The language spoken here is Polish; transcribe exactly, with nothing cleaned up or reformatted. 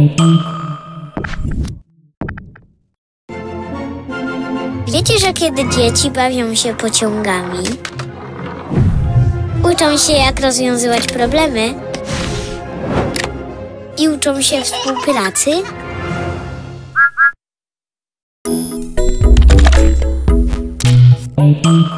Wiecie, że kiedy dzieci bawią się pociągami, uczą się, jak rozwiązywać problemy i uczą się współpracy? Thank you.